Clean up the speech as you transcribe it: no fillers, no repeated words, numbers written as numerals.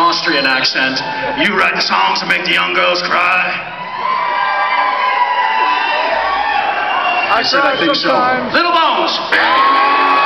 Austrian accent. You write the songs that make the young girls cry? I said I think so. Little Bones.